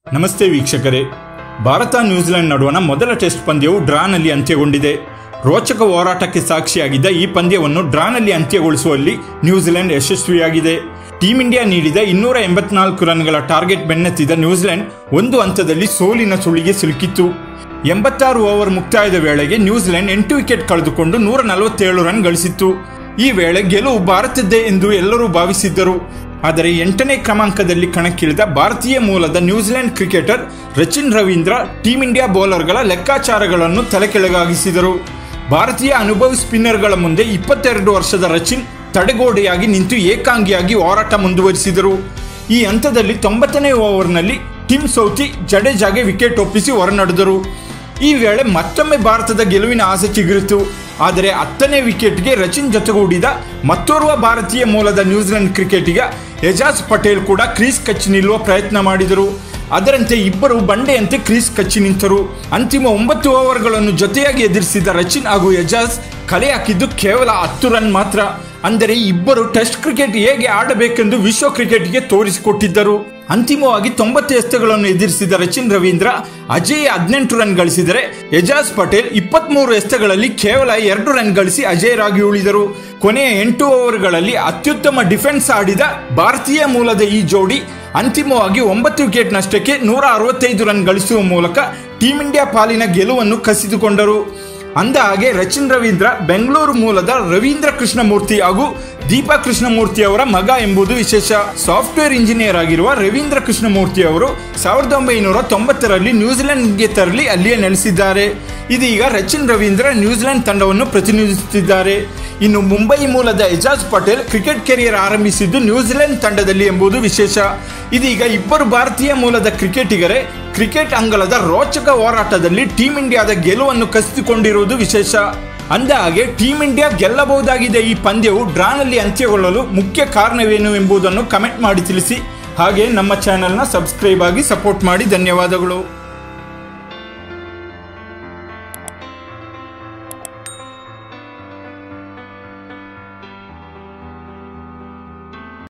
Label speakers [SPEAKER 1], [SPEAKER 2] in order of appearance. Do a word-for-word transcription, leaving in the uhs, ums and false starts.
[SPEAKER 1] ನಮಸ್ತೆ ವೀಕ್ಷಕರೇ, ಭಾರತ ನ್ಯೂಜಿಲೆಂಡ್ ನಡುವಣ ಮೊದಲ ಟೆಸ್ಟ್ ಪಂದ್ಯವು ಡ್ರಾನಲ್ಲಿ ಅಂತ್ಯಗೊಂಡಿದೆ. ರೋಚಕ ಹೋರಾಟಕ್ಕೆ ಸಾಕ್ಷಿಯಾಗಿದ್ದ ಈ ಪಂದ್ಯವನ್ನು ಡ್ರಾನಲ್ಲಿ ಅಂತ್ಯಗೊಳಿಸುವಲ್ಲಿ ನ್ಯೂಜಿಲೆಂಡ್ ಯಶಸ್ವಿಯಾಗಿದೆ. ಟೀಂ ಇಂಡಿಯಾ ನೀಡಿದ ಇನ್ನೂರ ಎಂಬತ್ನಾಲ್ಕು ರನ್ಗಳ ಟಾರ್ಗೆಟ್ ಬೆನ್ನತ್ತಿದ ನ್ಯೂಜಿಲೆಂಡ್ ಒಂದು ಹಂತದಲ್ಲಿ ಸೋಲಿನ ಸುಳಿಗೆ ಸಿಲುಕಿತ್ತು. ಎಂಬತ್ತಾರು ಓವರ್ ಮುಕ್ತಾಯದ ವೇಳೆಗೆ ನ್ಯೂಜಿಲೆಂಡ್ ಎಂಟು ವಿಕೆಟ್ ಕಳೆದುಕೊಂಡು ನೂರ ನಲವತ್ತೇಳು ರನ್ ಗಳಿಸಿತ್ತು. ಈ ವೇಳೆ ಗೆಲುವು ಭಾರತದ್ದೇ ಎಂದು ಎಲ್ಲರೂ ಭಾವಿಸಿದ್ದರು. ಆದರೆ ಎಂಟನೇ ಕ್ರಮಾಂಕದಲ್ಲಿ ಕಣಕ್ಕಿಳಿದ ಭಾರತೀಯ ಮೂಲದ New Zealand cricketer Rachin Ravindra team India ಬೌಲರ್ಗಳ ಲೆಕ್ಕಾಚಾರಗಳನ್ನು ತಲೆಕೆಳಗಾಗಿಸಿದರು. ಭಾರತೀಯ ಅನುಭವಿ ಸ್ಪಿನ್ನರ್ಗಳ ಮುಂದೆ ಇಪ್ಪತ್ತೆರಡು ವರ್ಷದ ರಚಿನ್ ತಡೆಗೋಡೆಯಾಗಿ ನಿಂತು ಏಕಾಂಗಿಯಾಗಿ ಹೋರಾಟ ಮುಂದುವರಿಸಿದರು. ಈ ಹಂತದಲ್ಲಿ ತೊಂಬತ್ತನೇ ಓವರ್ನಲ್ಲಿ ಟಿಮ್ ಸೌಥಿ ಜಡೇಜಾಗೆ ವಿಕೆಟ್ ಒಪ್ಪಿಸಿ ಹೊರನಡೆದರು. ಈ ವೇಳೆ ಮತ್ತೊಮ್ಮೆ ಭಾರತದ ಗೆಲುವಿನ ಆಸೆ ಚಿಗುರಿತು. ಆದರೆ ಹತ್ತನೇ ವಿಕೆಟ್ಗೆ ರಚಿನ್ ಜೊತೆಗೂಡಿದ ಮತ್ತೋರ್ವ ಭಾರತೀಯ ಮೂಲದ ನ್ಯೂಜಿಲೆಂಡ್ ಕ್ರಿಕೆಟಿಗ ಎಜಾಜ್ ಪಟೇಲ್ ಕೂಡ ಕ್ರೀಸ್ ಕಚ್ಚಿ ನಿಲ್ಲುವ ಪ್ರಯತ್ನ ಮಾಡಿದರು. ಅದರಂತೆ ಇಬ್ಬರು ಬಂಡೆಯಂತೆ ಕ್ರೀಸ್ ಕಚ್ಚಿ ನಿಂತರು. ಅಂತಿಮ ಒಂಬತ್ತು ಓವರ್ಗಳನ್ನು ಜೊತೆಯಾಗಿ ಎದುರಿಸಿದ ರಚಿನ್ ಹಾಗೂ ಎಜಾಜ್ ಕಲೆ ಹಾಕಿದ್ದು ಕೇವಲ ಹತ್ತು ರನ್ ಮಾತ್ರ. ಅಂದರೆ ಇಬ್ಬರು ಟೆಸ್ಟ್ ಕ್ರಿಕೆಟ್ ಹೇಗೆ ಆಡಬೇಕೆಂದು ವಿಶ್ವ ಕ್ರಿಕೆಟ್ಗೆ ತೋರಿಸಿಕೊಟ್ಟಿದ್ದರು. ಅಂತಿಮವಾಗಿ ತೊಂಬತ್ತು ಎಸೆತಗಳನ್ನು ಎದುರಿಸಿದ ರಚಿನ್ ರವೀಂದ್ರ ಅಜೇಯ ಹದಿನೆಂಟು ರನ್ ಗಳಿಸಿದರೆ ಎಜಾಜ್ ಪಟೇಲ್ ಇಪ್ಪತ್ಮೂರು ಎಸೆತಗಳಲ್ಲಿ ಕೇವಲ ಎರಡು ರನ್ ಗಳಿಸಿ ಅಜೇಯರಾಗಿ ಉಳಿದರು. ಕೊನೆಯ ಎಂಟು ಓವರ್ಗಳಲ್ಲಿ ಅತ್ಯುತ್ತಮ ಡಿಫೆನ್ಸ್ ಆಡಿದ ಭಾರತೀಯ ಮೂಲದ ಈ ಜೋಡಿ ಅಂತಿಮವಾಗಿ ಒಂಬತ್ತು ವಿಕೆಟ್ ನಷ್ಟಕ್ಕೆ ನೂರ ಅರವತ್ತೈದು ರನ್ ಗಳಿಸುವ ಮೂಲಕ ಟೀಂ ಇಂಡಿಯಾ ಪಾಲಿನ ಗೆಲುವನ್ನು ಕಸಿದುಕೊಂಡರು. ಅಂದ ಹಾಗೆ ರಚಿನ್ ರವೀಂದ್ರ ಬೆಂಗಳೂರು ಮೂಲದ ರವೀಂದ್ರ ಕೃಷ್ಣಮೂರ್ತಿ ಹಾಗೂ ದೀಪಾ ಕೃಷ್ಣಮೂರ್ತಿ ಅವರ ಮಗ ಎಂಬುದು ವಿಶೇಷ. ಸಾಫ್ಟ್ವೇರ್ ಇಂಜಿನಿಯರ್ ಆಗಿರುವ ರವೀಂದ್ರ ಕೃಷ್ಣಮೂರ್ತಿ ಅವರು ಸಾವಿರದ ಒಂಬೈನೂರ ತೊಂಬತ್ತರಲ್ಲಿ ನ್ಯೂಜಿಲೆಂಡ್ಗೆ ತೆರಳಿ ಅಲ್ಲಿಯೇ ನೆಲೆಸಿದ್ದಾರೆ. ಇದೀಗ ರಚಿನ್ ರವೀಂದ್ರ ನ್ಯೂಜಿಲೆಂಡ್ ತಂಡವನ್ನು ಪ್ರತಿನಿಧಿಸುತ್ತಿದ್ದಾರೆ. ಇನ್ನು ಮುಂಬೈ ಮೂಲದ ಎಜಾಜ್ ಪಟೇಲ್ ಕ್ರಿಕೆಟ್ ಕೆರಿಯರ್ ಆರಂಭಿಸಿದ್ದು ನ್ಯೂಜಿಲೆಂಡ್ ತಂಡದಲ್ಲಿ ಎಂಬುದು ವಿಶೇಷ. ಇದೀಗ ಇಬ್ಬರು ಭಾರತೀಯ ಮೂಲದ ಕ್ರಿಕೆಟಿಗರೇ ಕ್ರಿಕೆಟ್ ಅಂಗಳದ ರೋಚಕ ಹೋರಾಟದಲ್ಲಿ ಟೀಂ ಇಂಡಿಯಾದ ಗೆಲುವನ್ನು ಕಸಿದುಕೊಂಡಿರುವುದು ವಿಶೇಷ. ಅಂದ ಹಾಗೆ ಟೀಂ ಇಂಡಿಯಾ ಗೆಲ್ಲಬಹುದಾಗಿದೆ. ಈ ಪಂದ್ಯವು ಡ್ರಾನಲ್ಲಿ ಅಂತ್ಯಗೊಳ್ಳಲು ಮುಖ್ಯ ಕಾರಣವೇನು ಎಂಬುದನ್ನು ಕಮೆಂಟ್ ಮಾಡಿ ತಿಳಿಸಿ. ಹಾಗೆ ನಮ್ಮ ಚಾನೆಲ್ನ ಸಬ್ಸ್ಕ್ರೈಬ್ ಆಗಿ ಸಪೋರ್ಟ್ ಮಾಡಿ. ಧನ್ಯವಾದಗಳು.